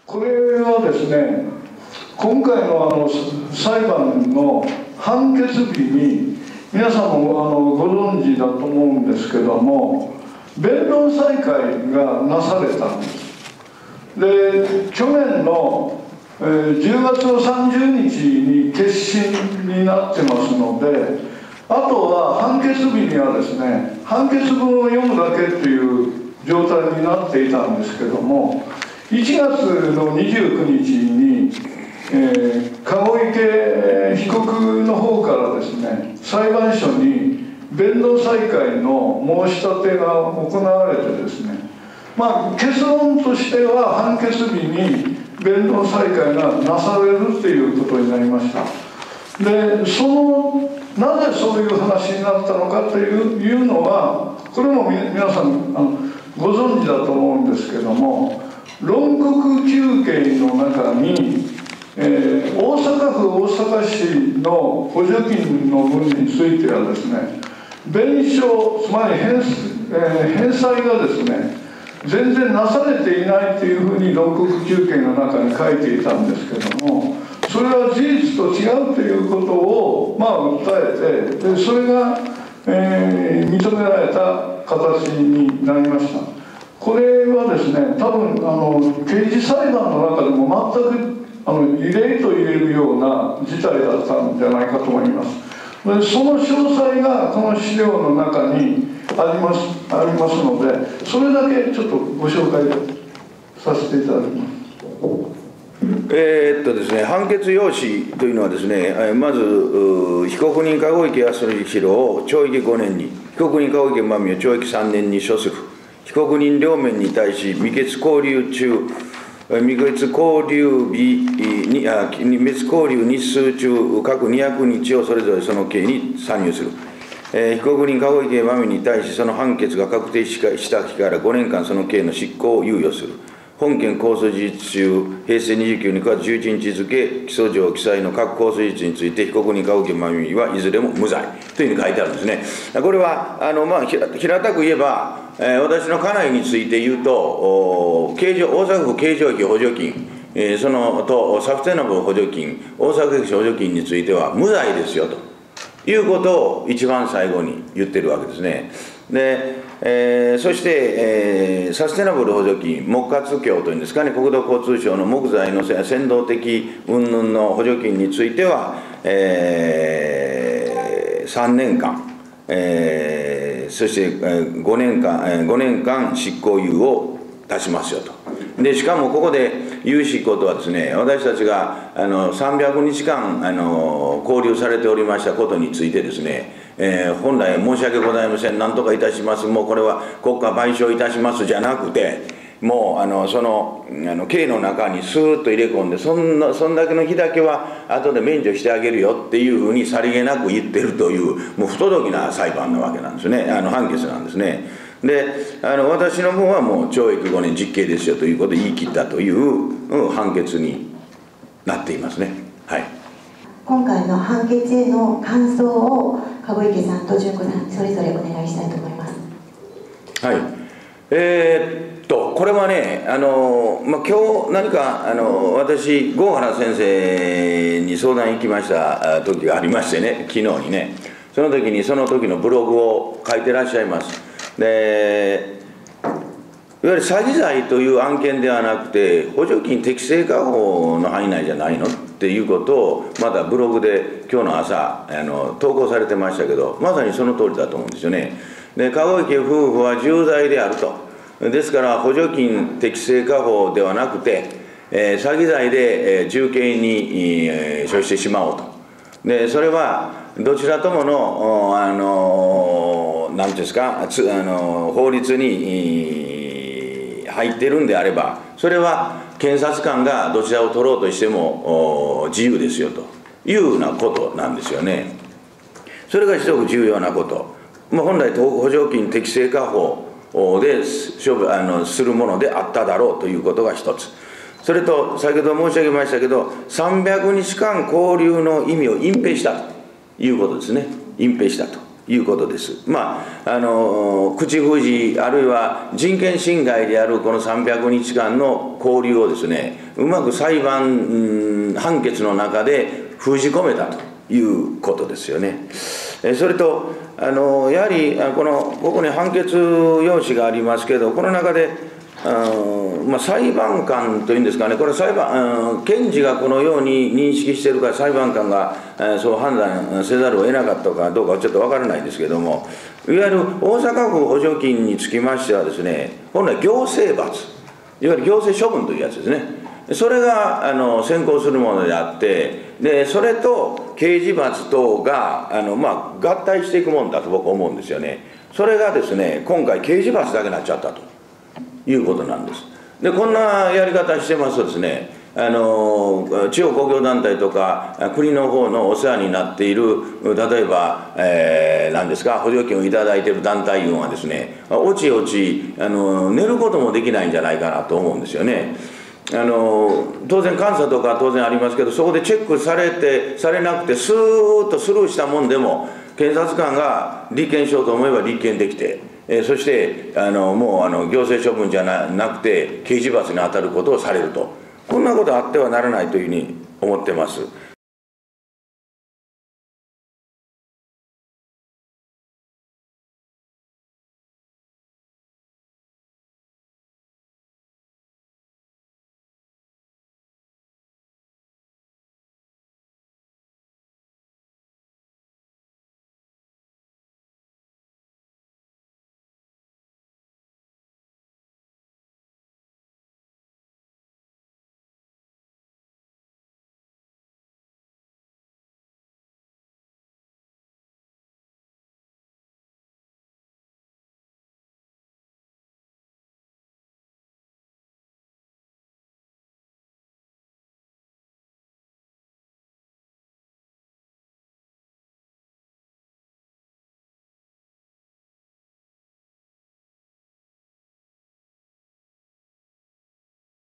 これはですね、今回の裁判の判決日に皆さんもご存知だと思うんですけども、弁論再開がなされたんです。で、去年の10月の30日に結審になってますので、あとは判決日にはですね、判決文を読むだけという状態になっていたんですけども、1月の29日に、籠池被告の方からですね、裁判所に弁論再開の申し立てが行われてですね、結論としては判決日に弁論再開がなされるということになりました。で、なぜそういう話になったのかというのは、これも皆さんご存知だと思うんですけども、論告求刑の中に、大阪府大阪市の補助金の分についてはですね、弁償、つまり返済がですね、全然なされていないというふうに論告求刑の中に書いていたんですけども、それは事実と違うということを訴えて、でそれが、認められた形になりました。これはですね、多分刑事裁判の中でも全く異例と言えるような事態だったんじゃないかと思います。でその詳細がこの資料の中にありますので、それだけちょっとご紹介させていただきます。 ですね、判決要旨というのはですね、まず被告人籠池康弘を懲役5年に、被告人籠池真美を懲役3年に処する。被告人両面に対し未決交留日数中各200日をそれぞれその刑に参入する。被告人籠池真美に対しその判決が確定した日から5年間その刑の執行を猶予する。本件控訴事実中、平成29年9月11日付、起訴状記載の各控訴事実について、被告人籠池真美はいずれも無罪というふうに書いてあるんですね。これは平たく言えば、私の家内について言うと、大阪府経常費補助金、サステナブル補助金、大阪府補助金については無罪ですよということを一番最後に言ってるわけですね。でそして、サステナブル補助金、木活協というんですかね、国土交通省の木材の先導的云々の補助金については、3年間、そして5年間執行猶予を出しますよと。でしかもここで言うしことはですね、私たちが300日間勾留されておりましたことについてですね、本来申し訳ございません、何とかいたします、もうこれは国家賠償いたしますじゃなくて、もうその刑の中にスーッと入れ込んで、そんだけの日だけは後で免除してあげるよっていうふうにさりげなく言ってるという、もう不届きな裁判なわけなんですね、判決なんですね。で私の方はもう懲役5年実刑ですよということを言い切ったという判決になっていますね。はい。 今回の判決への感想を籠池さんと純子さんそれぞれお願いしたいと思います。 はい。これはね、今日何か私郷原先生に相談行きました時がありましてね、昨日にね、その時にその時のブログを書いてらっしゃいます。でいわゆる詐欺罪という案件ではなくて補助金適正化法の範囲内じゃないのっていうことをまだブログで今日の朝投稿されてましたけど、まさにその通りだと思うんですよね。で籠池夫婦は重罪であると。ですから補助金適正化法ではなくて、詐欺罪で重刑に処してしまおうと。でそれはどちらともの何ていうんですか法律に入ってるんであれば、それは検察官がどちらを取ろうとしても自由ですよというようなことなんですよね。それがすごく重要なこと。本来補助金適正化法でするものであっただろうということが一つ。それと先ほど申し上げましたけど、300日間勾留の意味を隠蔽したということですね。隠蔽したということです。口封じあるいは人権侵害であるこの300日間の交流をですね、うまく裁判判決の中で封じ込めたということですよね。それとやはりここに判決用紙がありますけど、この中で裁判官というんですかね、これ検事がこのように認識しているか、裁判官がそう判断せざるを得なかったかどうかはちょっとわからないんですけども、いわゆる大阪府補助金につきましてはですね、本来行政罰、いわゆる行政処分というやつですね、それが先行するものであって、でそれと刑事罰等が合体していくもんだと僕は思うんですよね。それがですね、今回刑事罰だけになっちゃったということなんです。でこんなやり方してますとですね、地方公共団体とか国の方のお世話になっている、例えば、何ですか、補助金をいただいている団体群はですね、おちおち寝ることもできないんじゃないかなと思うんですよね。当然監査とか当然ありますけど、そこでチェックされなくてスーッとスルーしたもんでも、検察官が立件しようと思えば立件できて、そしてもう行政処分じゃなくて刑事罰に当たることをされると、こんなことあってはならないというふうに思ってます。